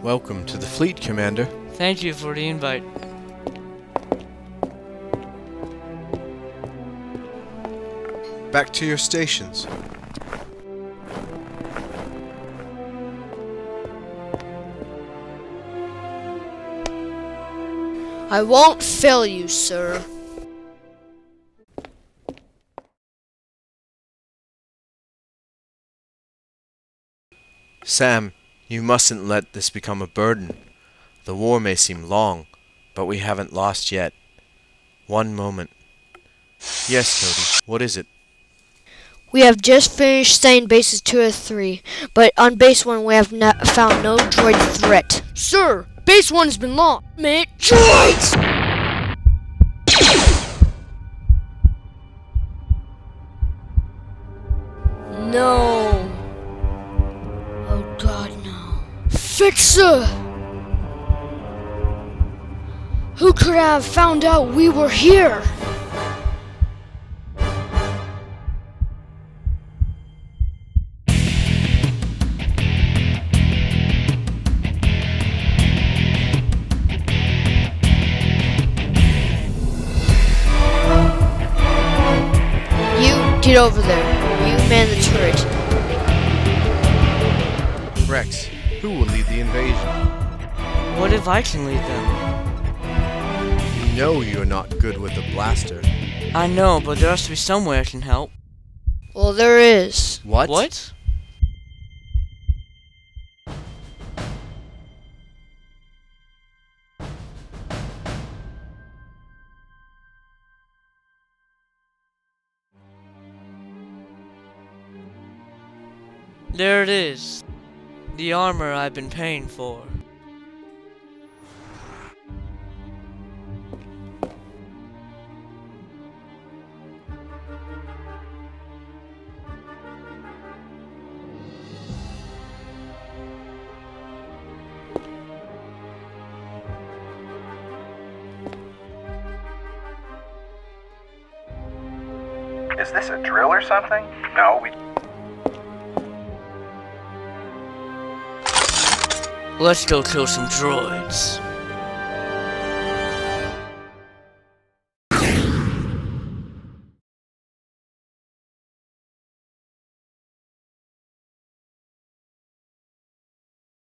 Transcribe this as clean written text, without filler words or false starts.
Welcome to the fleet, Commander. Thank you for the invite. Back to your stations. I won't fail you, sir. Sam, you mustn't let this become a burden. The war may seem long, but we haven't lost yet. One moment. Yes, Cody, what is it? We have just finished studying bases 2 or 3, but on base 1 we have found no droid threat. Sir, base 1 has been lost. Droids! No. Oh God, no. Fixer! Who could have found out we were here? Get over there. You man the turret. Rex, who will lead the invasion? What if I can lead them? You know you're not good with a blaster. I know, but there has to be some way I can help. Well, there is. What? What? There it is. The armor I've been paying for. Is this a drill or something? No, we... Let's go kill some droids.